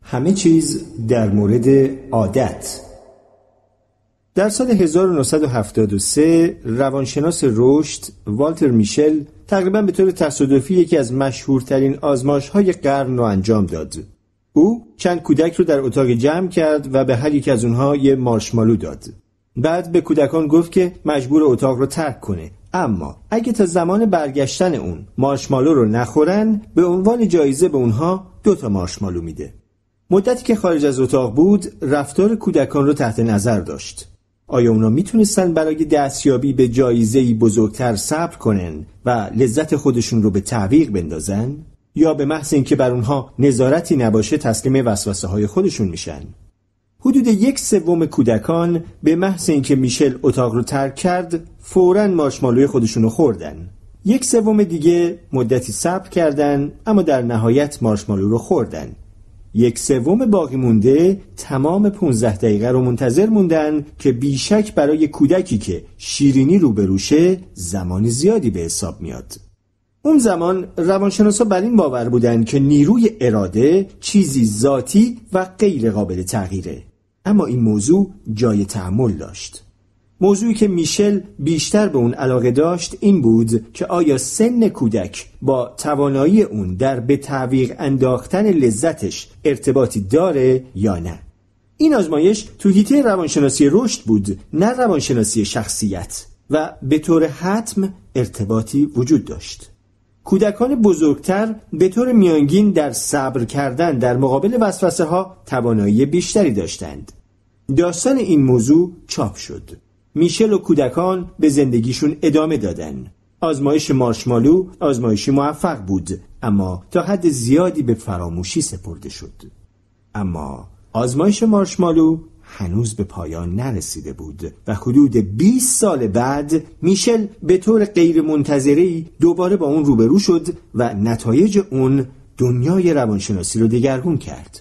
همه چیز در مورد عادت. در سال 1973 روانشناس رشد والتر میشل تقریباً به طور تصادفی یکی از مشهورترین آزمایش‌های قرن را انجام داد. او چند کودک رو در اتاق جمع کرد و به هر یک از اونها یه مارشمالو داد. بعد به کودکان گفت که مجبور اتاق رو ترک کنه، اما اگه تا زمان برگشتن اون مارشمالو رو نخورن به عنوان جایزه به اونها 2 مارشمالو میده. مدتی که خارج از اتاق بود رفتار کودکان رو تحت نظر داشت. آیا اونا میتونستن برای دستیابی به جایزه‌ای بزرگتر صبر کنن و لذت خودشون رو به تعویق بندازن؟ یا به محض اینکه بر اونها نظارتی نباشه تسلیم وسوسه‌های خودشون میشن؟ حدود 1/3 کودکان به محض اینکه میشل اتاق رو ترک کرد فوراً مارشمالوی خودشون رو خوردن. 1/3 دیگه مدتی صبر کردن اما در نهایت مارشمالو رو خوردن. 1/3 باقی مونده تمام 15 دقیقه رو منتظر موندن که بیشک برای کودکی که شیرینی روبروشه زمان زیادی به حساب میاد. اون زمان روانشناسا بر این باور بودن که نیروی اراده چیزی ذاتی و غیر قابل تغییره. اما این موضوع جای تأمل داشت. موضوعی که میشل بیشتر به اون علاقه داشت این بود که آیا سن کودک با توانایی اون در به تعویق انداختن لذتش ارتباطی داره یا نه. این آزمایش تو حیطه روانشناسی رشد بود، نه روانشناسی شخصیت، و به طور حتم ارتباطی وجود داشت. کودکان بزرگتر به طور میانگین در صبر کردن در مقابل وسوسه ها توانایی بیشتری داشتند. داستان این موضوع چاپ شد. میشل و کودکان به زندگیشون ادامه دادن. آزمایش مارشمالو آزمایشی موفق بود، اما تا حد زیادی به فراموشی سپرده شد. اما آزمایش مارشمالو هنوز به پایان نرسیده بود و حدود 20 سال بعد میشل به طور غیر منتظره‌ای دوباره با اون روبرو شد و نتایج اون دنیای روانشناسی رو دگرگون کرد.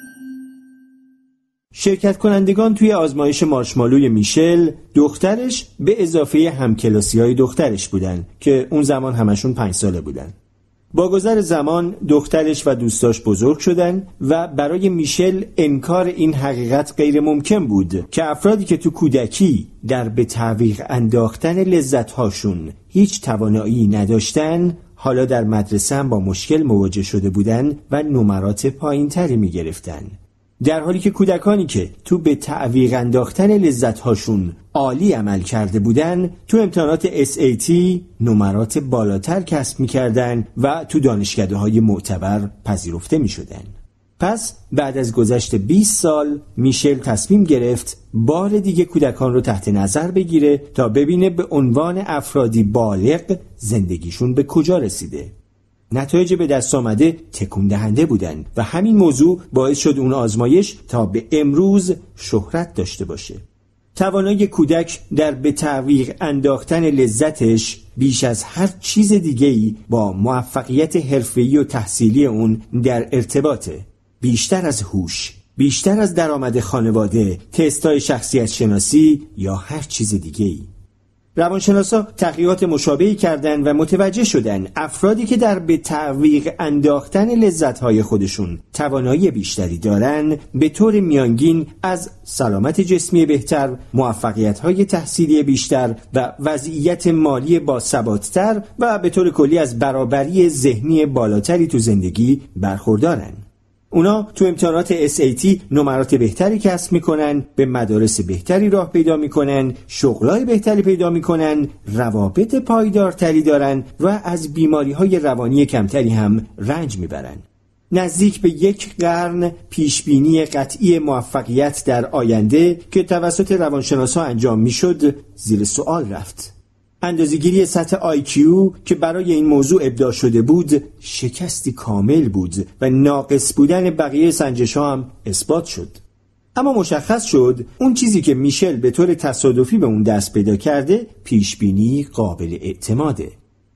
شرکت کنندگان توی آزمایش مارشمالوی میشل دخترش به اضافه همکلاسی‌های دخترش بودن که اون زمان همشون 5 ساله بودن. با گذر زمان دخترش و دوستاش بزرگ شدن و برای میشل انکار این حقیقت غیر ممکن بود که افرادی که تو کودکی در به تعویق انداختن لذت‌هاشون هیچ توانایی نداشتن حالا در مدرسه هم با مشکل مواجه شده بودن و نمرات پایین‌تری می‌گرفتن. در حالی که کودکانی که تو به تعویق انداختن لذت‌هاشون عالی عمل کرده بودن تو امتحانات SAT نمرات بالاتر کسب می‌کردن و تو دانشکده‌های معتبر پذیرفته می‌شدن. پس بعد از گذشت 20 سال میشل تصمیم گرفت بار دیگه کودکان رو تحت نظر بگیره تا ببینه به عنوان افرادی بالغ زندگیشون به کجا رسیده. نتایج به دست آمده تکون دهنده بودن و همین موضوع باعث شد اون آزمایش تا به امروز شهرت داشته باشه. توانایی کودک در به تعویق انداختن لذتش بیش از هر چیز دیگه‌ای با موفقیت حرفه‌ای و تحصیلی اون در ارتباطه. بیشتر از هوش، بیشتر از درآمد خانواده، تست‌های شخصیت شناسی یا هر چیز دیگه‌ای. روانشناسا تحقیقات مشابهی کردند و متوجه شدن افرادی که در به تعویق انداختن لذت‌های خودشون توانایی بیشتری دارن به طور میانگین از سلامت جسمی بهتر، موفقیت‌های تحصیلی بیشتر و وضعیت مالی باثبات‌تر و به طور کلی از برابری ذهنی بالاتری تو زندگی برخوردارن. اونا تو امتحانات SAT نمرات بهتری کسب میکنن، به مدارس بهتری راه پیدا میکنن، شغلای بهتری پیدا میکنن، روابط پایدارتری دارن و از بیماریهای روانی کمتری هم رنج میبرن. نزدیک به 1 قرن پیشبینی قطعی موفقیت در آینده که توسط روانشناسا انجام میشد زیر سوال رفت. اندازه‌گیری سطح IQ که برای این موضوع ابداع شده بود شکستی کامل بود و ناقص بودن بقیه سنجش‌ها هم اثبات شد. اما مشخص شد اون چیزی که میشل به طور تصادفی به اون دست پیدا کرده پیشبینی قابل اعتماده.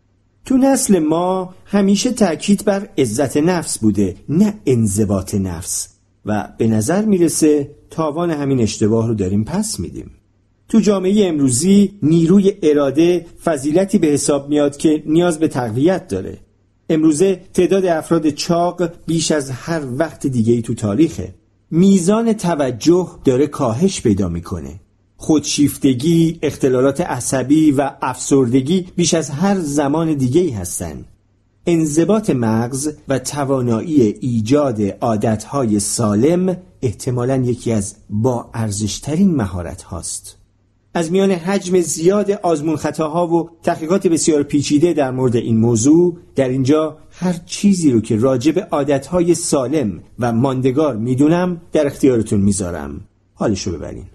تو نسل ما همیشه تأکید بر عزت نفس بوده، نه انضباط نفس، و به نظر میرسه تاوان همین اشتباه رو داریم پس میدیم. تو جامعه امروزی نیروی اراده فضیلتی به حساب میاد که نیاز به تقویت داره. امروزه تعداد افراد چاق بیش از هر وقت دیگه‌ای تو تاریخه. میزان توجه داره کاهش پیدا میکنه. خودشیفتگی، اختلالات عصبی و افسردگی بیش از هر زمان دیگه‌ای هستن. انضباط مغز و توانایی ایجاد عادتهای سالم احتمالاً یکی از با ارزشترین مهارت هاست. از میان حجم زیاد آزمون خطاها و تحقیقات بسیار پیچیده در مورد این موضوع، در اینجا هر چیزی رو که راجع به عادتهای سالم و ماندگار میدونم در اختیارتون میذارم. حالشو ببرین.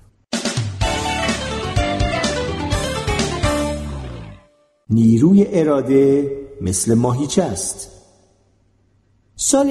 نیروی اراده مثل ماهیچه است. سال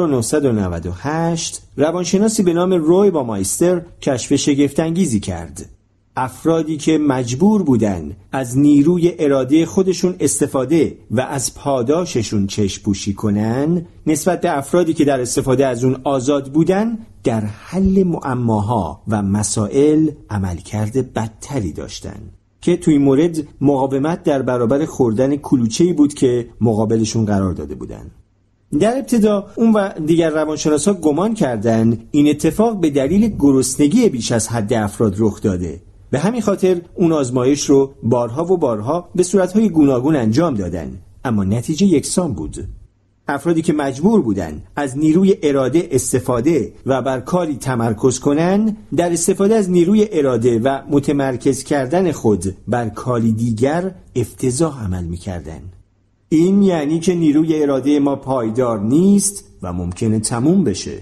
1998 روانشناسی به نام روی بامایستر کشف شگفت‌انگیزی کرد. افرادی که مجبور بودن از نیروی اراده خودشون استفاده و از پاداششون چشم‌پوشی کنن، نسبت به افرادی که در استفاده از اون آزاد بودن، در حل معماها و مسائل عملکرد بدتری داشتن، که توی این مورد مقاومت در برابر خوردن کلوچه‌ای بود که مقابلشون قرار داده بودن. در ابتدا اون و دیگر روانشناسا گمان کردن این اتفاق به دلیل گرسنگی بیش از حد افراد رخ داده. به همین خاطر اون آزمایش رو بارها و بارها به صورتهای گوناگون انجام دادن، اما نتیجه یکسان بود. افرادی که مجبور بودن از نیروی اراده استفاده و بر کاری تمرکز کنن، در استفاده از نیروی اراده و متمرکز کردن خود بر کاری دیگر افتضاح عمل می‌کردن. این یعنی که نیروی اراده ما پایدار نیست و ممکنه تموم بشه.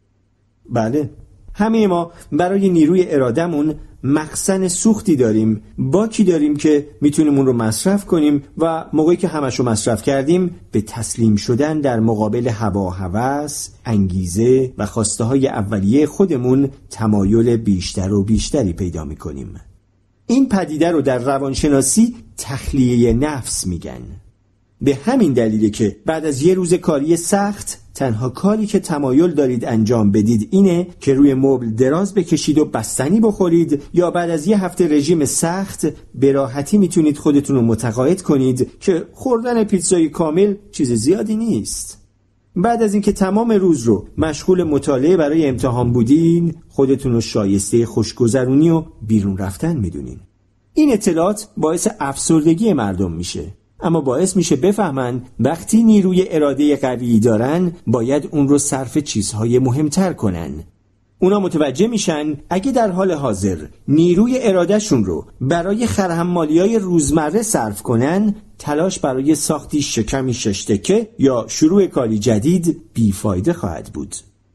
بله، همه ما برای نیروی ارادهمون مخزن سوختی داریم، باکی داریم که میتونیم اون رو مصرف کنیم و موقعی که همش رو مصرف کردیم به تسلیم شدن در مقابل هوا و هوس، انگیزه و خواسته های اولیه خودمون تمایل بیشتر و بیشتری پیدا میکنیم. این پدیده رو در روانشناسی تخلیه نفس میگن. به همین دلیله که بعد از یه روز کاری سخت، تنها کاری که تمایل دارید انجام بدید اینه که روی مبل دراز بکشید و بستنی بخورید، یا بعد از یه هفته رژیم سخت به راحتی میتونید خودتون رو متقاعد کنید که خوردن پیتزای کامل چیز زیادی نیست. بعد از اینکه تمام روز رو مشغول مطالعه برای امتحان بودین، خودتون رو شایسته خوشگذرونی و بیرون رفتن میدونین. این اطلاعات باعث افسردگی مردم میشه، اما باعث میشه بفهمن وقتی نیروی اراده قوی دارن باید اون رو صرف چیزهای مهمتر کنن. اونا متوجه میشن اگه در حال حاضر نیروی ارادهشون رو برای خرحمالی‌های روزمره صرف کنن، تلاش برای ساختی شکمی 6 تکه یا شروع کاری جدید بیفایده خواهد بود.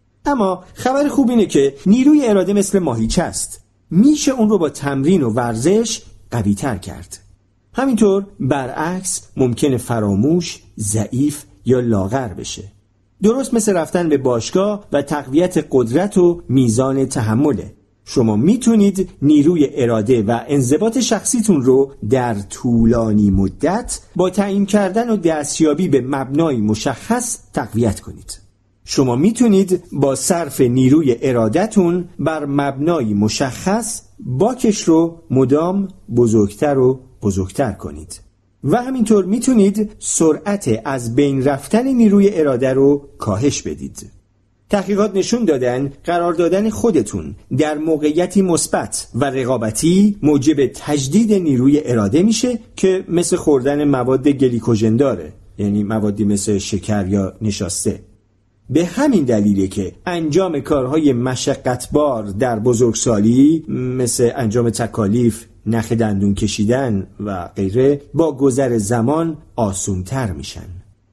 اما خبر خوب اینه که نیروی اراده مثل ماهیچه است. میشه اون رو با تمرین و ورزش قوی‌تر کرد. همینطور برعکس ممکنه فراموش، ضعیف یا لاغر بشه. درست مثل رفتن به باشگاه و تقویت قدرت و میزان تحمله. شما میتونید نیروی اراده و انضباط شخصیتون رو در طولانی مدت با تعیین کردن و دستیابی به مبنای مشخص تقویت کنید. شما میتونید با صرف نیروی ارادتون بر مبنای مشخص باکش رو مدام بزرگتر و بزرگتر کنید و همینطور میتونید سرعت از بین رفتن نیروی اراده رو کاهش بدید. تحقیقات نشون دادن قرار دادن خودتون در موقعیتی مثبت و رقابتی موجب تجدید نیروی اراده میشه که مثل خوردن مواد گلیکوژن داره، یعنی موادی مثل شکر یا نشاسته. به همین دلیله که انجام کارهای مشقتبار در بزرگسالی مثل انجام تکالیف، نخ دندون کشیدن و غیره با گذر زمان آسان‌تر میشن.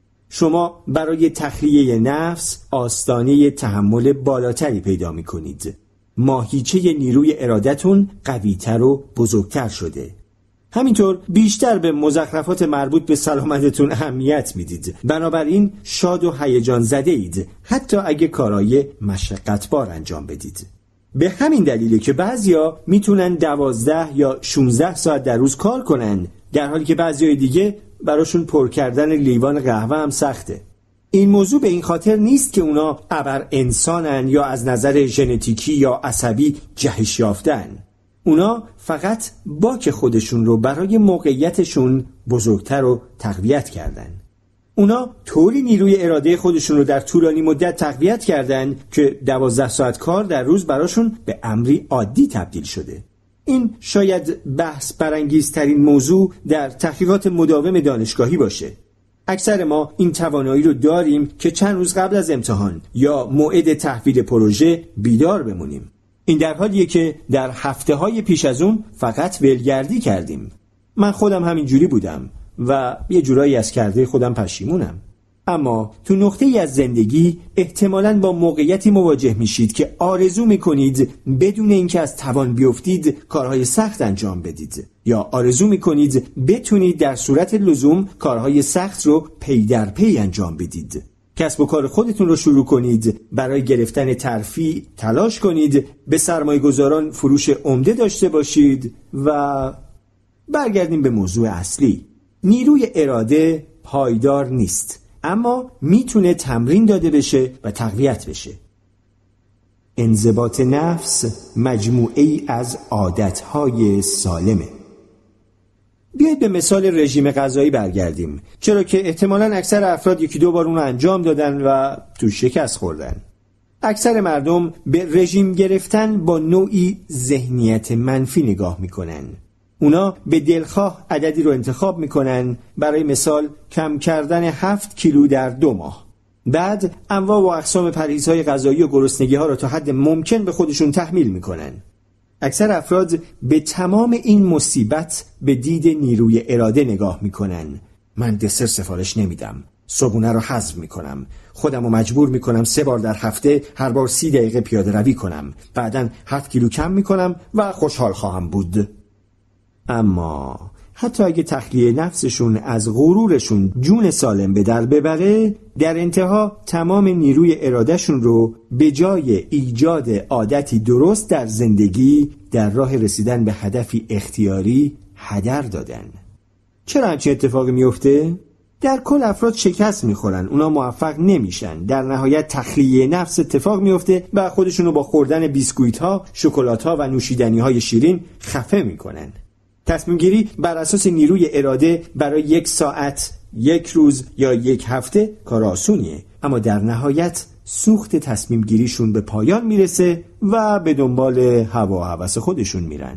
شما برای تخلیه نفس آستانه تحمل بالاتری پیدا میکنید. ماهیچه نیروی ارادتون قویتر و بزرگتر شده. همینطور بیشتر به مزخرفات مربوط به سلامتتون اهمیت میدید. بنابراین شاد و هیجان زده اید حتی اگه کارهای مشقتبار انجام بدید. به همین دلیله که بعضیا میتونن 12 یا 16 ساعت در روز کار کنن، در حالی که بعضیای دیگه براشون پر کردن لیوان قهوه هم سخته. این موضوع به این خاطر نیست که اونا ابر انسانن یا از نظر ژنتیکی یا عصبی جهش یافتن. اونا فقط باک خودشون رو برای موقعیتشون بزرگتر و تقویت کردن. اونا طوری نیروی اراده خودشون رو در طولانی مدت تقویت کردن که 12 ساعت کار در روز براشون به امری عادی تبدیل شده. این شاید بحث برانگیزترین موضوع در تحقیقات مداوم دانشگاهی باشه. اکثر ما این توانایی رو داریم که چند روز قبل از امتحان یا موعد تحویل پروژه بیدار بمونیم. این در حالیه که در هفته‌های پیش از اون فقط ولگردی کردیم. من خودم همین جوری بودم و یه جورایی از کرده خودم پشیمونم. اما تو نقطه‌ای از زندگی احتمالاً با موقعیتی مواجه میشید که آرزو میکنید بدون اینکه از توان بیفتید کارهای سخت انجام بدید، یا آرزو میکنید بتونید در صورت لزوم کارهای سخت رو پی در پی انجام بدید. کسب و کار خودتون رو شروع کنید، برای گرفتن ترفیع تلاش کنید، به سرمایه‌گذاران فروش عمده داشته باشید و برگردیم به موضوع اصلی. نیروی اراده پایدار نیست، اما میتونه تمرین داده بشه و تقویت بشه. انضباط نفس مجموعه‌ای از عادتهای سالمه. بیایید به مثال رژیم غذایی برگردیم، چرا که احتمالاً اکثر افراد یکی دو بار اون رو انجام دادن و تو شکست خوردن. اکثر مردم به رژیم گرفتن با نوعی ذهنیت منفی نگاه میکنن. اونا به دلخواه عددی رو انتخاب میکنن، برای مثال کم کردن 7 کیلو در 2 ماه. بعد انواع و اقسام پرهیزهای غذایی و گرسنگی‌ها رو تا حد ممکن به خودشون تحمیل میکنن. اکثر افراد به تمام این مصیبت به دید نیروی اراده نگاه میکنن. من دسر سفارش نمیدم، صبحونه رو حذف میکنم، خودم رو مجبور میکنم 3 بار در هفته هر بار 30 دقیقه پیاده روی کنم، بعداً 7 کیلو کم میکنم و خوشحال خواهم بود. اما حتی اگه تخلیه نفسشون از غرورشون جون سالم به در ببره، در انتها تمام نیروی ارادهشون رو به جای ایجاد عادتی درست در زندگی در راه رسیدن به هدفی اختیاری هدر دادن. چرا همچین اتفاقی میفته؟ در کل افراد شکست میخورن، اونا موفق نمیشن، در نهایت تخلیه نفس اتفاق میفته و خودشونو با خوردن بیسکویت ها، شکلات ها و نوشیدنی های شیرین خفه میکنن. تصمیم گیری بر اساس نیروی اراده برای 1 ساعت، 1 روز یا 1 هفته کار آسونیه، اما در نهایت سوخت تصمیم گیریشون به پایان میرسه و به دنبال هوا و هوس خودشون میرن.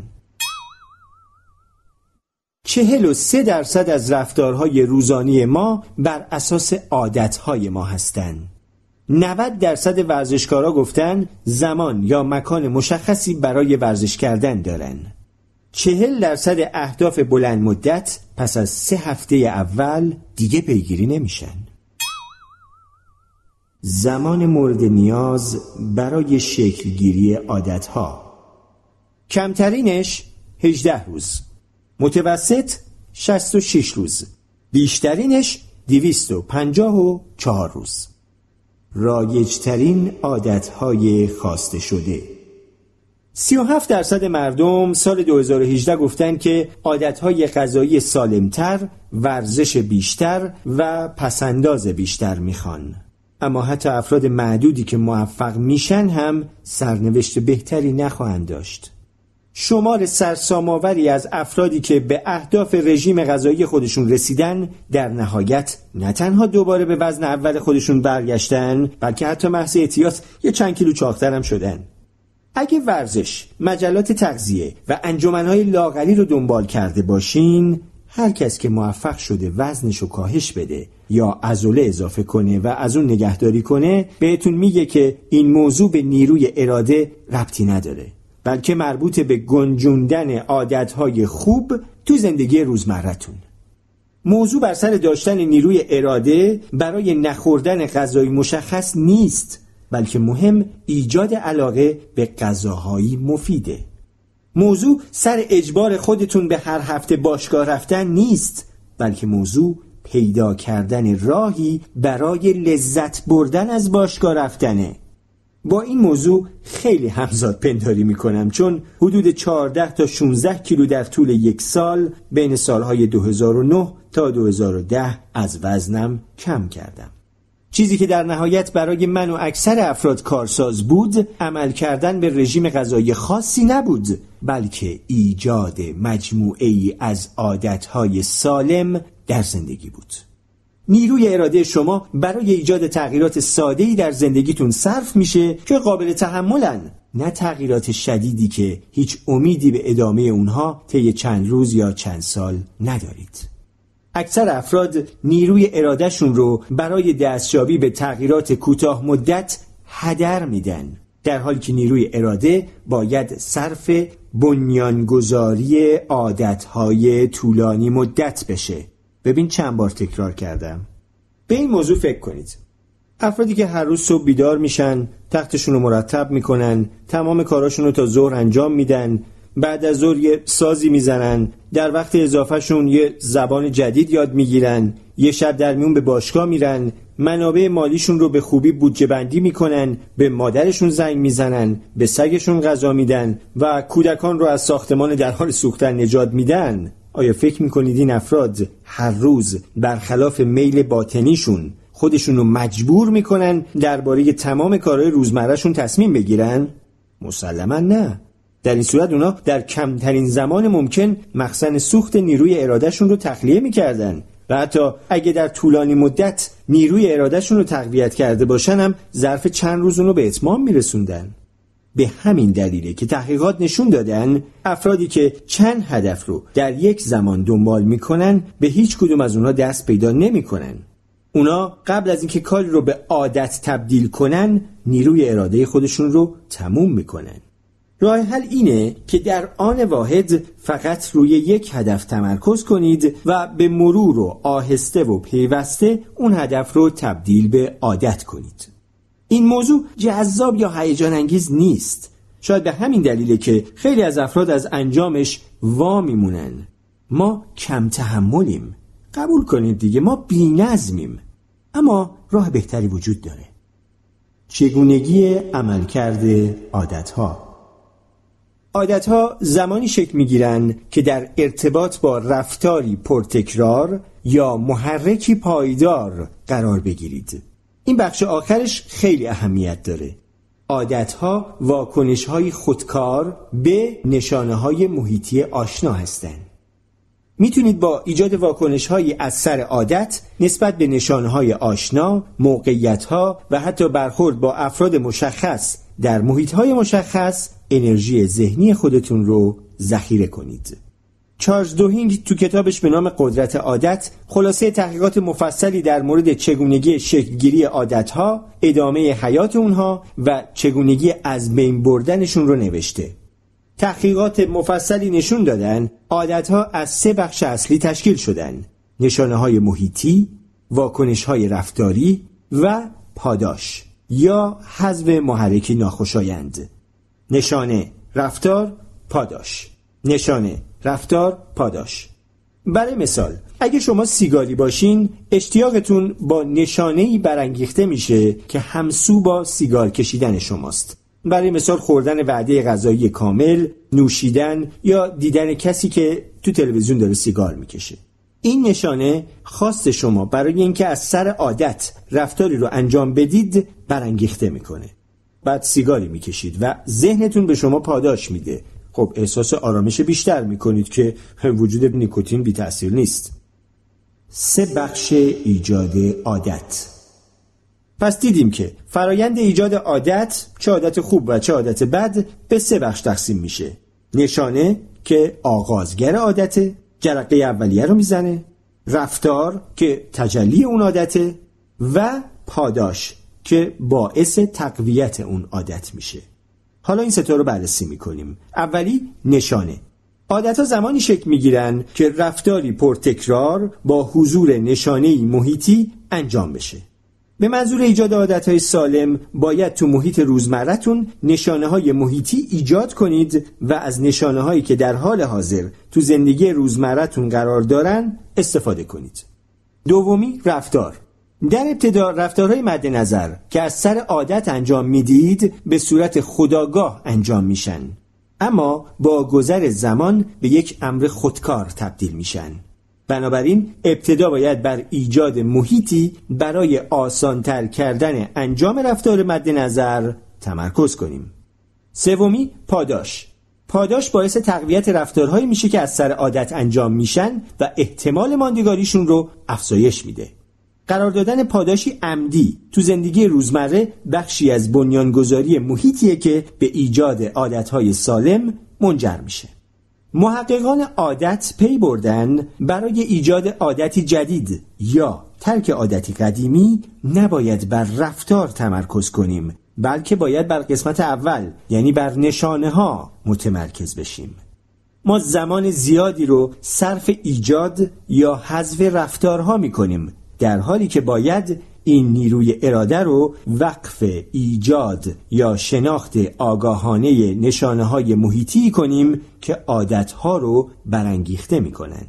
43% از رفتارهای روزانه ما بر اساس عادتهای ما هستن. 90% ورزشکارا گفتن زمان یا مکان مشخصی برای ورزش کردن دارن. 40% اهداف بلند مدت پس از 3 هفته اول دیگه پیگیری نمیشن. زمان مورد نیاز برای شکلگیری عادتها: کمترینش 18 روز، متوسط 66 روز، بیشترینش 254 روز. رایجترین عادتهای خواسته شده: 37% مردم سال 2018 گفتن که عادتهای غذایی سالمتر، ورزش بیشتر و پسنداز بیشتر میخوان. اما حتی افراد معدودی که موفق میشن هم سرنوشت بهتری نخواهند داشت. شمار سرسام‌آوری از افرادی که به اهداف رژیم غذایی خودشون رسیدن در نهایت نه تنها دوباره به وزن اول خودشون برگشتن، بلکه حتی محض احتیاط یه چند کیلو چاق‌تر هم شدن. اگه ورزش، مجلات تغذیه و انجمنهای لاغری رو دنبال کرده باشین، هر کس که موفق شده وزنشو کاهش بده یا عضله اضافه کنه و از اون نگهداری کنه، بهتون میگه که این موضوع به نیروی اراده ربطی نداره، بلکه مربوط به گنجوندن عادتهای خوب تو زندگی روزمرتون. موضوع بر سر داشتن نیروی اراده برای نخوردن غذای مشخص نیست، بلکه مهم ایجاد علاقه به غذاهای مفیده. موضوع سر اجبار خودتون به هر هفته باشگاه رفتن نیست، بلکه موضوع پیدا کردن راهی برای لذت بردن از باشگاه رفتنه. با این موضوع خیلی همزاد پنداری میکنم، چون حدود 14 تا 16 کیلو در طول 1 سال بین سالهای 2009 تا 2010 از وزنم کم کردم. چیزی که در نهایت برای من و اکثر افراد کارساز بود، عمل کردن به رژیم غذایی خاصی نبود، بلکه ایجاد مجموعه‌ای از عادتهای سالم در زندگی بود. نیروی اراده شما برای ایجاد تغییرات ساده‌ای در زندگیتون صرف میشه که قابل تحملن، نه تغییرات شدیدی که هیچ امیدی به ادامه اونها طی چند روز یا چند سال ندارید. اکثر افراد نیروی ارادهشون رو برای دستیابی به تغییرات کوتاه مدت هدر میدن، در حالی که نیروی اراده باید صرف بنیانگذاری عادتهای طولانی مدت بشه. ببین چند بار تکرار کردم. به این موضوع فکر کنید. افرادی که هر روز صبح بیدار میشن، تختشون رو مرتب میکنن، تمام کاراشون رو تا ظهر انجام میدن، بعد از ظهر یه سازی میزنن، در وقت اضافهشون یه زبان جدید یاد میگیرن، یه شب در میون به باشگاه میرن، منابع مالیشون رو به خوبی بودجه بندی میکنن، به مادرشون زنگ میزنن، به سگشون غذا میدن و کودکان رو از ساختمان در حال سوختن نجات میدن. آیا فکر میکنید این افراد هر روز برخلاف میل باطنیشون خودشون رو مجبور میکنن درباره تمام کارهای روزمرهشون تصمیم بگیرن؟ مسلماً نه. در این صورت اونا در کمترین زمان ممکن مخزن سوخت نیروی ارادهشون رو تخلیه میکردن و حتی اگه در طولانی مدت نیروی ارادهشون رو تقویت کرده باشن هم ظرف چند روز اون رو به اتمام میرسوندن. به همین دلیله که تحقیقات نشون دادن افرادی که چند هدف رو در یک زمان دنبال میکنن به هیچ کدوم از اونها دست پیدا نمیکنن. اونا قبل از اینکه کاری رو به عادت تبدیل کنن نیروی اراده خودشون رو تموم میکنن. راه حل اینه که در آن واحد فقط روی یک هدف تمرکز کنید و به مرور و آهسته و پیوسته اون هدف رو تبدیل به عادت کنید. این موضوع جذاب یا هیجان انگیز نیست. شاید به همین دلیله که خیلی از افراد از انجامش وا میمونن. ما کم تحملیم. قبول کنید دیگه، ما بی‌نظمیم. اما راه بهتری وجود داره. چگونگی عملکرد عادت‌ها. عادت‌ها زمانی شکل می‌گیرن که در ارتباط با رفتاری پرتکرار یا محرکی پایدار قرار بگیرید. این بخش آخرش خیلی اهمیت داره. عادت‌ها واکنش‌های خودکار به نشانه‌های محیطی آشنا هستند. میتونید با ایجاد واکنش‌هایی از سر عادت نسبت به نشانه‌های آشنا، موقعیت‌ها و حتی برخورد با افراد مشخص در محیط‌های مشخص انرژی ذهنی خودتون رو ذخیره کنید. چارلز دوهینگ تو کتابش به نام قدرت عادت خلاصه تحقیقات مفصلی در مورد چگونگی شکلگیری عادت‌ها، ادامه حیات اونها و چگونگی از بین بردنشون رو نوشته. تحقیقات مفصلی نشون دادن عادت‌ها از 3 بخش اصلی تشکیل شدن: نشانه‌های محیطی، واکنش‌های رفتاری و پاداش یا حذف محرکی ناخوشایند. نشانه، رفتار، پاداش. نشانه، رفتار، پاداش. برای مثال، اگه شما سیگاری باشین، اشتیاقتون با نشانه‌ای برانگیخته میشه که همسو با سیگار کشیدن شماست. برای مثال خوردن وعده غذایی کامل، نوشیدن یا دیدن کسی که تو تلویزیون داره سیگار میکشه. این نشانه خواست شما برای اینکه از سر عادت رفتاری رو انجام بدید برانگیخته میکنه. بعد سیگاری میکشید و ذهنتون به شما پاداش میده. خب احساس آرامش بیشتر میکنید که وجود نیکوتین بی تأثیر نیست. 3 بخش ایجاد عادت. پس دیدیم که فرایند ایجاد عادت، چه عادت خوب و چه عادت بد، به 3 بخش تقسیم میشه. نشانه که آغازگر عادته، جرقه اولیه رو میزنه، رفتار که تجلی اون عادته و پاداش که باعث تقویت اون عادت میشه. حالا این 3 رو بررسی میکنیم. اولی نشانه. عادت‌ها زمانی شکل میگیرن که رفتاری پرتکرار با حضور نشانه‌ای محیطی انجام بشه. به منظور ایجاد عادت‌های سالم باید تو محیط روزمره‌تون نشانه‌های محیطی ایجاد کنید و از نشانه‌هایی که در حال حاضر تو زندگی روزمره‌تون قرار دارن استفاده کنید. دومی رفتار. در ابتدا رفتارهای مد نظر که از سر عادت انجام میدید به صورت خودآگاه انجام میشن، اما با گذر زمان به یک امر خودکار تبدیل میشن. بنابراین ابتدا باید بر ایجاد محیطی برای آسانتر کردن انجام رفتار مد نظر تمرکز کنیم. سومی پاداش. پاداش باعث تقویت رفتارهایی میشه که از سر عادت انجام میشن و احتمال ماندگاریشون رو افزایش میده. قرار دادن پاداشی عمدی تو زندگی روزمره بخشی از بنیانگذاری محیطیه که به ایجاد عادتهای سالم منجر میشه. محققان عادت پی بردن برای ایجاد عادتی جدید یا ترک عادتی قدیمی نباید بر رفتار تمرکز کنیم، بلکه باید بر قسمت اول، یعنی بر نشانه ها متمرکز بشیم. ما زمان زیادی رو صرف ایجاد یا حذف رفتارها میکنیم، در حالی که باید این نیروی اراده رو وقف ایجاد یا شناخت آگاهانه نشانه‌های محیطی کنیم که عادت‌ها رو برانگیخته می‌کنن.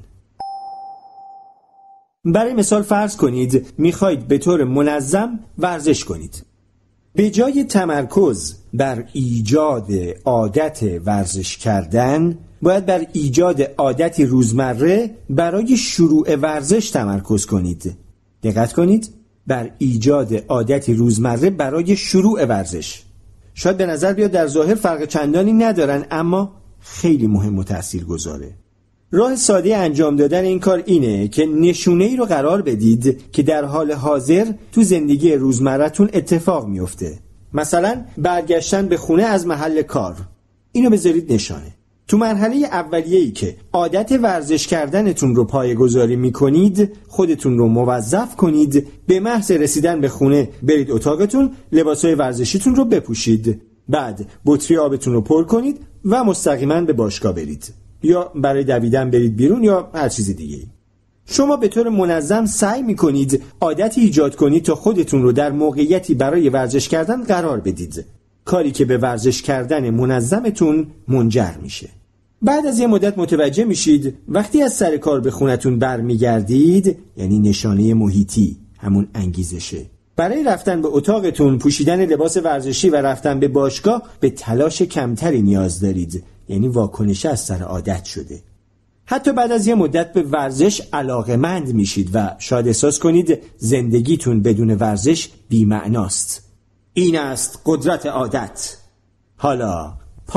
برای مثال فرض کنید می‌خواید به طور منظم ورزش کنید. به جای تمرکز بر ایجاد عادت ورزش کردن، باید بر ایجاد عادتی روزمره برای شروع ورزش تمرکز کنید. دقت کنید، بر ایجاد عادتی روزمره برای شروع ورزش. شاید به نظر بیاد در ظاهر فرق چندانی ندارن، اما خیلی مهم و تاثیرگذاره. راه ساده انجام دادن این کار اینه که نشونه‌ای رو قرار بدید که در حال حاضر تو زندگی روزمره‌تون اتفاق میفته. مثلا برگشتن به خونه از محل کار. اینو بذارید نشانه. تو مرحله اولیه‌ای که عادت ورزش کردنتون رو پایه‌گذاری می‌کنید، خودتون رو موظف کنید به محض رسیدن به خونه برید اتاقتون، لباسای ورزشیتون رو بپوشید. بعد بطری آبتون رو پر کنید و مستقیما به باشگاه برید. یا برای دویدن برید بیرون یا هر چیز دیگه. شما به طور منظم سعی می‌کنید عادتی ایجاد کنید تا خودتون رو در موقعیتی برای ورزش کردن قرار بدید. کاری که به ورزش کردن منظمتون منجر میشه. بعد از یه مدت متوجه میشید وقتی از سر کار به خونتون برمیگردید، یعنی نشانه محیطی، همون انگیزشه، برای رفتن به اتاقتون، پوشیدن لباس ورزشی و رفتن به باشگاه به تلاش کمتری نیاز دارید، یعنی واکنش از سر عادت شده. حتی بعد از یه مدت به ورزش علاقه‌مند میشید و شاید احساس کنید زندگیتون بدون ورزش بی‌معناست. این است قدرت عادت. حالا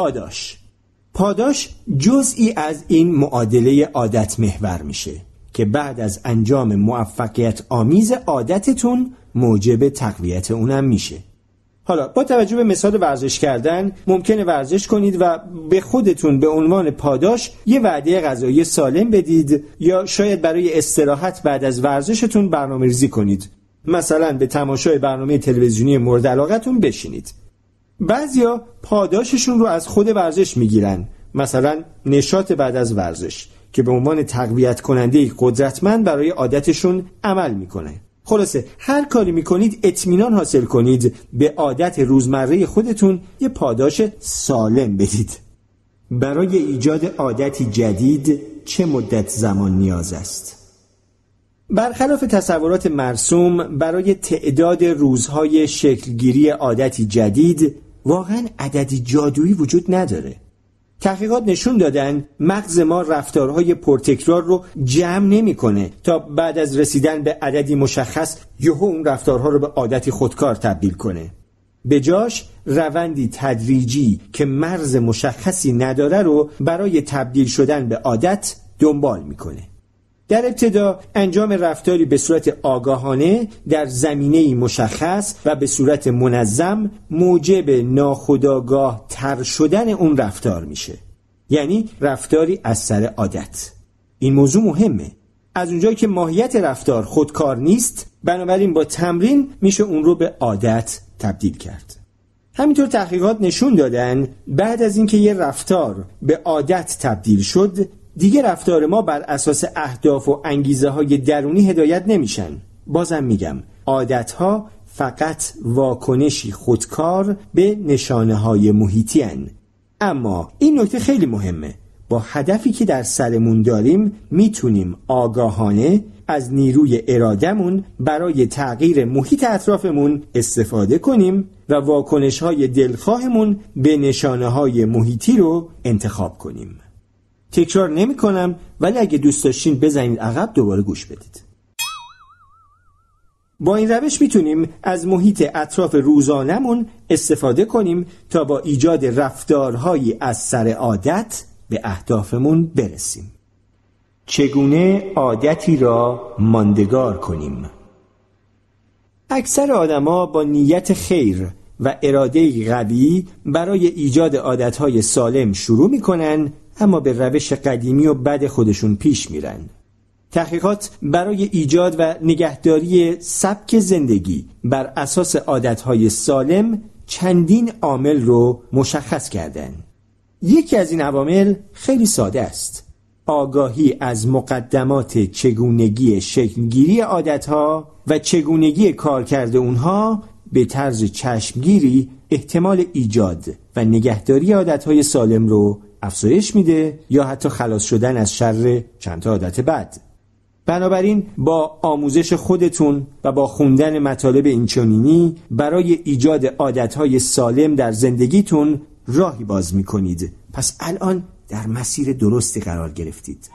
پاداش جزئی از این معادله عادت محور میشه که بعد از انجام موفقیت آمیز عادتتون موجب تقویت اونم میشه. حالا با توجه به مثال ورزش کردن، ممکنه ورزش کنید و به خودتون به عنوان پاداش یه وعده غذایی سالم بدید، یا شاید برای استراحت بعد از ورزشتون برنامه‌ریزی کنید. مثلا به تماشای برنامه تلویزیونی مورد علاقتون بشینید. بعضیا پاداششون رو از خود ورزش میگیرن، مثلا نشاط بعد از ورزش که به عنوان تقویت کننده قدرتمند برای عادتشون عمل میکنه. خلاصه هر کاری میکنید اطمینان حاصل کنید به عادت روزمره خودتون یه پاداش سالم بدید. برای ایجاد عادتی جدید چه مدت زمان نیاز است؟ برخلاف تصورات مرسوم، برای تعداد روزهای شکلگیری عادتی جدید واقعا عددی جادویی وجود نداره. تحقیقات نشون دادن مغز ما رفتارهای پرتکرار رو جمع نمی‌کنه تا بعد از رسیدن به عددی مشخص یهو اون رفتارها رو به عادتی خودکار تبدیل کنه. به جاش روندی تدریجی که مرز مشخصی نداره رو برای تبدیل شدن به عادت دنبال می‌کنه. در ابتدا انجام رفتاری به صورت آگاهانه در زمینه‌ای مشخص و به صورت منظم موجب ناخودآگاه تر شدن اون رفتار میشه، یعنی رفتاری از سر عادت. این موضوع مهمه. از اونجایی که ماهیت رفتار خودکار نیست، بنابراین با تمرین میشه اون رو به عادت تبدیل کرد. همینطور تحقیقات نشون دادن بعد از اینکه یه رفتار به عادت تبدیل شد، دیگه رفتار ما بر اساس اهداف و انگیزه های درونی هدایت نمیشن. بازم میگم عادتها فقط واکنشی خودکار به نشانه های محیطی هن. اما این نکته خیلی مهمه، با هدفی که در سرمون داریم میتونیم آگاهانه از نیروی ارادمون برای تغییر محیط اطرافمون استفاده کنیم و واکنش های دلخواهمون به نشانه های محیطی رو انتخاب کنیم. تکرار نمی کنم، ولی اگه دوست داشتین بزنید عقب دوباره گوش بدید. با این روش میتونیم از محیط اطراف روزانمون استفاده کنیم تا با ایجاد رفتارهایی از سر عادت به اهدافمون برسیم. چگونه عادتی را ماندگار کنیم؟ اکثر آدما با نیت خیر و اراده قوی برای ایجاد عادتهای سالم شروع میکنن، اما به روش قدیمی و بد خودشون پیش میرن. تحقیقات برای ایجاد و نگهداری سبک زندگی بر اساس عادتهای سالم چندین عامل رو مشخص کردن. یکی از این عوامل خیلی ساده است: آگاهی از مقدمات چگونگی شکلگیری عادتها و چگونگی کارکرد اونها به طرز چشمگیری احتمال ایجاد و نگهداری عادتهای سالم رو افزایش میده یا حتی خلاص شدن از شر چند تا عادت بد. بنابراین با آموزش خودتون و با خوندن مطالب اینچنینی برای ایجاد عادتهای سالم در زندگیتون راهی باز میکنید. پس الان در مسیر درستی قرار گرفتید.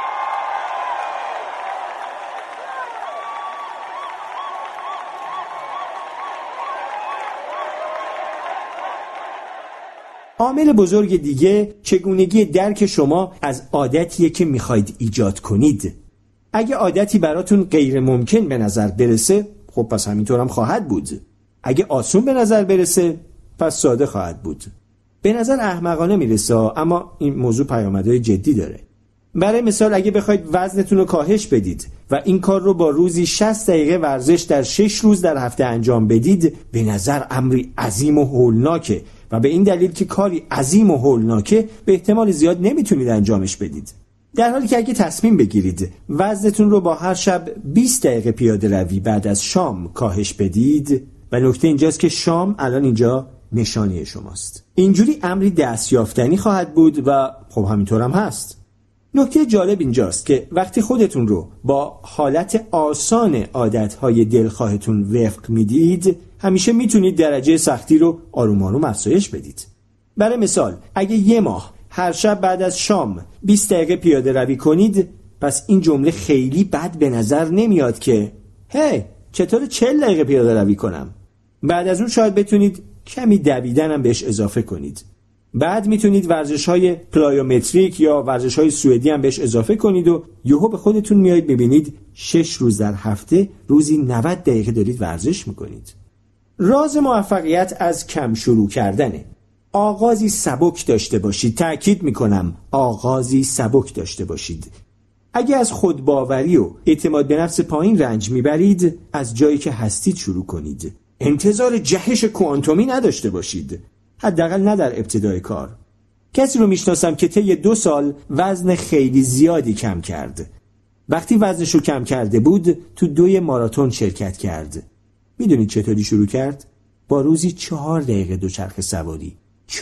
عامل بزرگ دیگه چگونگی درک شما از عادتیه که میخواید ایجاد کنید. اگه عادتی براتون غیر ممکن به نظر برسه، خب پس همینطور هم خواهد بود. اگه آسون به نظر برسه، پس ساده خواهد بود. به نظر احمقانه میرسه، اما این موضوع پیامدهای جدی داره. برای مثال اگه بخواید وزنتون رو کاهش بدید و این کار رو با روزی 60 دقیقه ورزش در 6 روز در هفته انجام بدید، به نظر امری عظیم و هولناکه و به این دلیل که کاری عظیم و هولناکه به احتمال زیاد نمیتونید انجامش بدید. در حالی که اگه تصمیم بگیرید وزنتون رو با هر شب 20 دقیقه پیاده روی بعد از شام کاهش بدید، و نکته اینجاست که شام الان اینجا نشانه شماست، اینجوری امری دستیافتنی خواهد بود و خب همینطور هم هست. نکته جالب اینجاست که وقتی خودتون رو با حالت آسان عادتهای دلخواهتون وفق میدید، همیشه میتونید درجه سختی رو آروم آروم افزایش بدید. برای مثال اگه یه ماه هر شب بعد از شام 20 دقیقه پیاده روی کنید، پس این جمله خیلی بد به نظر نمیاد که هی چطور 40 دقیقه پیاده روی کنم. بعد از اون شاید بتونید کمی دویدن هم بهش اضافه کنید. بعد میتونید ورزش‌های پلایومتریک یا ورزش‌های سوئدی هم بهش اضافه کنید و یهو به خودتون میایید ببینید 6 روز در هفته روزی 90 دقیقه دارید ورزش میکنید. راز موفقیت از کم شروع کردنه. آغازی سبک داشته باشید. تأکید میکنم آغازی سبک داشته باشید. اگه از خودباوری و اعتماد به نفس پایین رنج میبرید، از جایی که هستید شروع کنید. انتظار جهش کوانتومی نداشته باشید، حداقل نه در ابتدای کار. کسی رو میشناسم که طی 2 سال وزن خیلی زیادی کم کرد. وقتی وزنش رو کم کرده بود تو 2 ماراتون شرکت کرد. میدونید چطوری شروع کرد؟ با روزی 4 دقیقه دوچرخه سواری.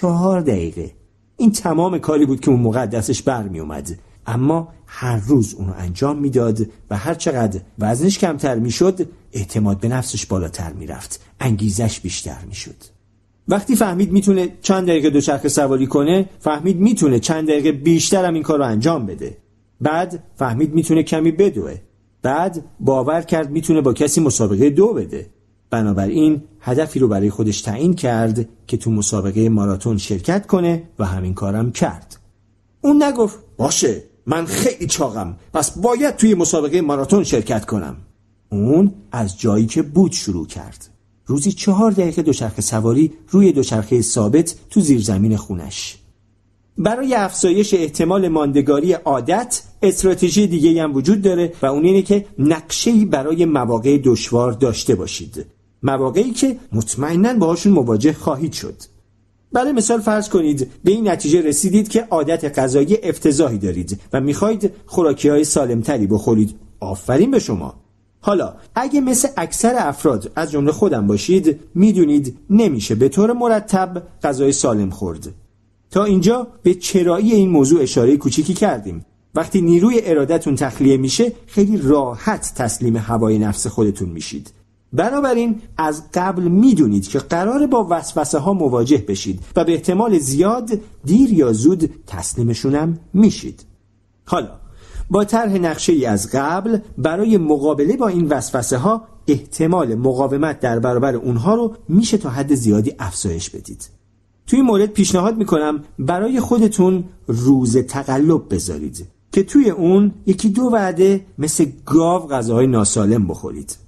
4 دقیقه. این تمام کاری بود که اون موقع دستش برمی اومد. اما هر روز اونو انجام میداد و هر چقدر وزنش کمتر میشد، اعتماد به نفسش بالاتر میرفت، انگیزش بیشتر میشد. وقتی فهمید میتونه چند دقیقه دوچرخه سواری کنه، فهمید میتونه چند دقیقه بیشتر هم این کار رو انجام بده. بعد فهمید میتونه کمی بدوه. بعد باور کرد میتونه با کسی مسابقه دو بده. بنابراین هدفی رو برای خودش تعیین کرد که تو مسابقه ماراتون شرکت کنه و همین کارم کرد. اون نگفت باشه من خیلی چاقم پس باید توی مسابقه ماراتون شرکت کنم. اون از جایی که بود شروع کرد. روزی 4 دقیقه دوچرخه سواری روی دوچرخه ثابت تو زیرزمین خونش. برای افزایش احتمال ماندگاری عادت استراتژی دیگه‌ای هم وجود داره و اون اینه که نقشه‌ای برای مواقع دشوار داشته باشید. مواقعی که مطمئناً باهاشون مواجه خواهید شد. برای مثال فرض کنید به این نتیجه رسیدید که عادت غذایی افتضاحی دارید و میخواید خوراکی‌های سالمتری بخورید. آفرین به شما. حالا اگه مثل اکثر افراد از جمله خودم باشید، میدونید نمیشه به طور مرتب غذای سالم خورد. تا اینجا به چرایی این موضوع اشاره کوچیکی کردیم. وقتی نیروی ارادتون تخلیه میشه، خیلی راحت تسلیم هوای نفس خودتون میشید. بنابراین از قبل میدونید که قراره با وسوسه ها مواجه بشید و به احتمال زیاد دیر یا زود تسلیمشونم میشید. حالا با طرح نقشه‌ای از قبل برای مقابله با این وسوسه ها احتمال مقاومت در برابر اونها رو میشه تا حد زیادی افزایش بدید. توی این مورد پیشنهاد میکنم برای خودتون روز تقلب بذارید که توی اون 1-2 وعده مثل گاو غذاهای ناسالم بخورید.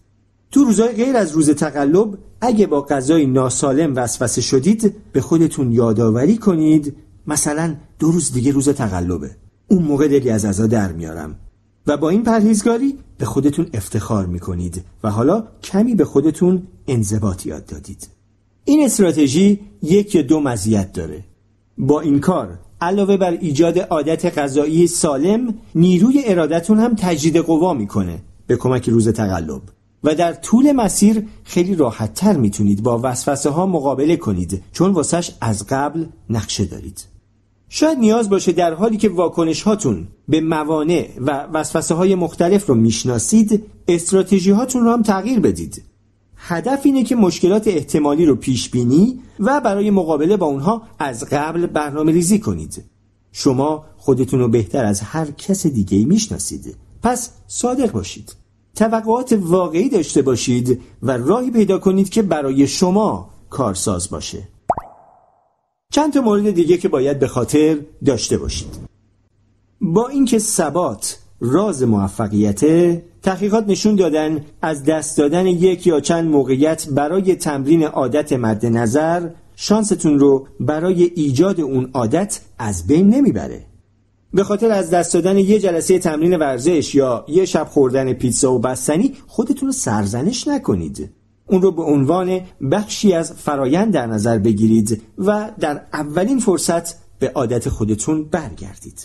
تو روزهای غیر از روز تقلب اگه با غذای ناسالم وسوسه شدید به خودتون یادآوری کنید مثلا 2 روز دیگه روز تقلبه، اون موقع دلی از عزا در میارم و با این پرهیزگاری به خودتون افتخار میکنید و حالا کمی به خودتون انضباط یاد دادید. این استراتژی 1 یا 2 مزیت داره. با این کار علاوه بر ایجاد عادت غذایی سالم، نیروی ارادتون هم تجدید قوا میکنه به کمک روز تقلب و در طول مسیر خیلی راحت‌تر میتونید با وسوسه ها مقابله کنید چون واسش از قبل نقشه دارید. شاید نیاز باشه در حالی که واکنش هاتون به موانع و وسوسه های مختلف رو میشناسید، استراتژی هاتون رو هم تغییر بدید. هدف اینه که مشکلات احتمالی رو پیش بینی و برای مقابله با اونها از قبل برنامه ریزی کنید. شما خودتون رو بهتر از هر کس دیگه‌ای میشناسید. پس صادق باشید. توقعات واقعی داشته باشید و راهی پیدا کنید که برای شما کارساز باشه. چند تا مورد دیگه که باید به خاطر داشته باشید. با اینکه ثبات راز موفقیته، تحقیقات نشون دادن از دست دادن 1 یا چند موقعیت برای تمرین عادت مد نظر شانستون رو برای ایجاد اون عادت از بین نمیبره. به خاطر از دست دادن 1 جلسه تمرین ورزش یا 1 شب خوردن پیتزا و بستنی خودتون رو سرزنش نکنید. اون رو به عنوان بخشی از فرایند در نظر بگیرید و در اولین فرصت به عادت خودتون برگردید.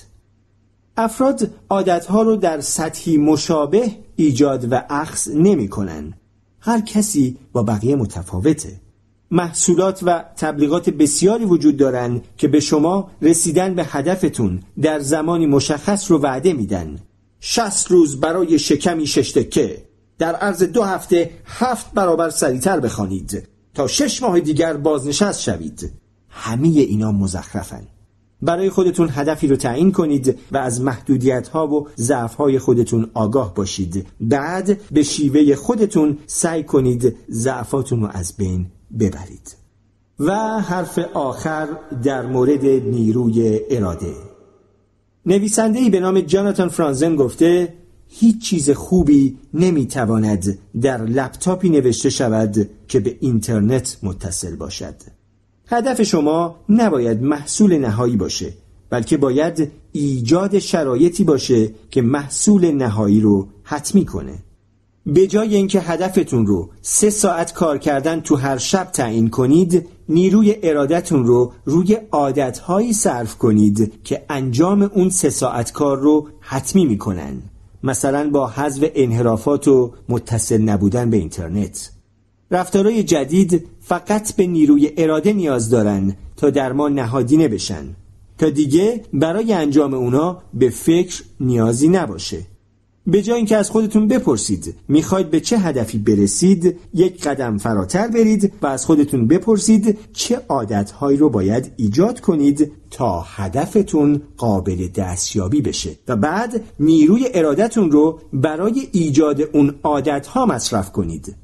افراد عادتها رو در سطحی مشابه ایجاد و اخذ نمی کنن. هر کسی با بقیه متفاوته. محصولات و تبلیغات بسیاری وجود دارن که به شما رسیدن به هدفتون در زمانی مشخص رو وعده میدن. 60 روز برای شکمی 6 تکه، در عرض 2 هفته 7 برابر سریعتر بخوانید تا 6 ماه دیگر بازنشست شوید. همه اینا مزخرفن. برای خودتون هدفی رو تعیین کنید و از محدودیت‌ها و ضعف‌های خودتون آگاه باشید. بعد به شیوه خودتون سعی کنید ضعفاتون رو از بین ببرید. و حرف آخر در مورد نیروی اراده. نویسنده‌ای به نام جاناتان فرانزن گفته هیچ چیز خوبی نمیتواند در لپتاپی نوشته شود که به اینترنت متصل باشد. هدف شما نباید محصول نهایی باشه، بلکه باید ایجاد شرایطی باشه که محصول نهایی رو حتمی کنه. به جای اینکه هدفتون رو 3 ساعت کار کردن تو هر شب تعیین کنید، نیروی ارادتون رو روی عادتهایی صرف کنید که انجام اون 3 ساعت کار رو حتمی میکنن. مثلا با حذف انحرافات و متصل نبودن به اینترنت. رفتارهای جدید فقط به نیروی اراده نیاز دارن تا در ما نهادینه بشن، تا دیگه برای انجام اونا به فکر نیازی نباشه. به جای اینکه از خودتون بپرسید میخواید به چه هدفی برسید، 1 قدم فراتر برید و از خودتون بپرسید چه عادتهایی رو باید ایجاد کنید تا هدفتون قابل دستیابی بشه و بعد نیروی ارادتون رو برای ایجاد اون عادتها مصرف کنید.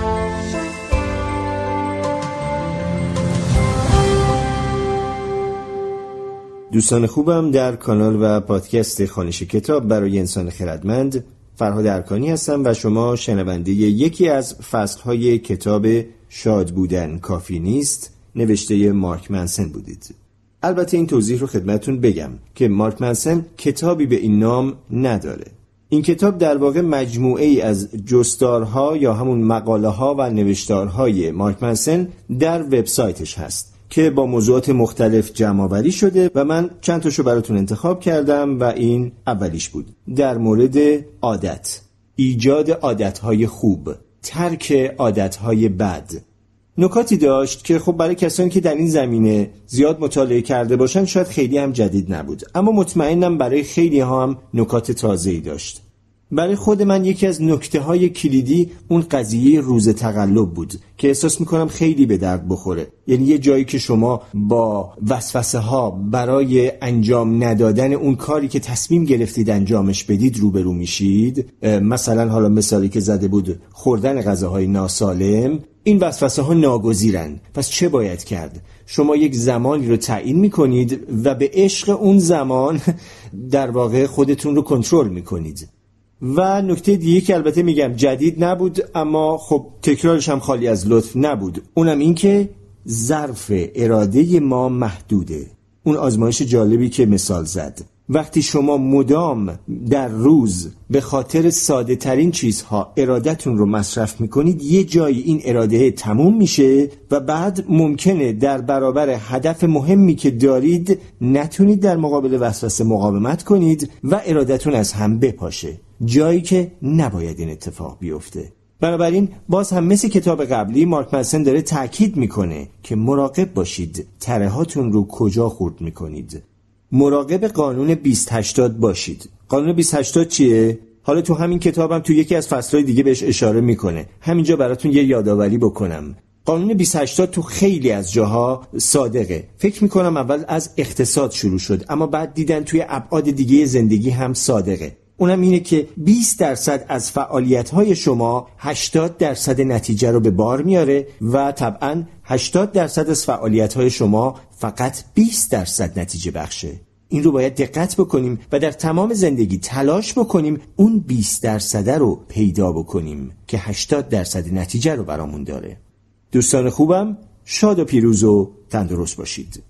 دوستان خوبم، در کانال و پادکست خوانش کتاب برای انسان خردمند، فرهاد ارکانی هستم و شما شنونده یکی از فصلهای کتاب شاد بودن کافی نیست نوشته مارک منسن بودید. البته این توضیح رو خدمتتون بگم که مارک منسن کتابی به این نام نداره. این کتاب در واقع مجموعه ای از جستارها یا همون مقاله ها و نوشتارهای مارک منسن در وبسایتش هست که با موضوعات مختلف جمع‌آوری شده و من چند تاشو براتون انتخاب کردم و این اولیش بود. در مورد عادت، ایجاد عادتهای خوب، ترک عادتهای بد. نکاتی داشت که خب برای کسانی که در این زمینه زیاد مطالعه کرده باشن شاید خیلی هم جدید نبود، اما مطمئنم برای خیلی ها هم نکات تازه‌ای داشت. برای خود من یکی از نکته‌های کلیدی اون قضیه روز تقلب بود که احساس می‌کنم خیلی به درد بخوره. یعنی یه جایی که شما با وسوسه ها برای انجام ندادن اون کاری که تصمیم گرفتید انجامش بدید روبرو میشید. مثلا حالا مثالی که زده بود خوردن غذاهای ناسالم، این وسوسه ها ناگزیرن. پس چه باید کرد؟ شما یک زمانی رو تعیین می‌کنید و به عشق اون زمان در واقع خودتون رو کنترل می‌کنید. و نکته دیگه که البته میگم جدید نبود اما خب تکرارش هم خالی از لطف نبود، اونم این که ظرف اراده ما محدوده. اون آزمایش جالبی که مثال زد، وقتی شما مدام در روز به خاطر ساده ترین چیزها ارادتون رو مصرف میکنید، یه جایی این اراده تموم میشه و بعد ممکنه در برابر هدف مهمی که دارید نتونید در مقابل وسوسه مقاومت کنید و ارادتون از هم بپاشه، جایی که نباید این اتفاق بیفته. بنابراین باز هم مثل کتاب قبلی مارک منسن داره تأکید میکنه که مراقب باشید ترهاتون رو کجا خورد میکنید. مراقب قانون 20-80 باشید. قانون 20-80 چیه؟ حالا تو همین کتابم تو یکی از فصلهای دیگه بهش اشاره میکنه. همینجا براتون یه یادآوری بکنم. قانون 20-80 تو خیلی از جاها صادقه. فکر میکنم اول از اقتصاد شروع شد اما بعد دیدن توی ابعاد دیگه زندگی هم صادقه. اونم اینه که 20% از فعالیت‌های شما 80% نتیجه رو به بار میاره و طبعاً 80% از فعالیت‌های شما فقط 20% نتیجه بخشه. این رو باید دقت بکنیم و در تمام زندگی تلاش بکنیم اون 20% رو پیدا بکنیم که 80% نتیجه رو برامون داره. دوستان خوبم، شاد و پیروز و تندرست باشید.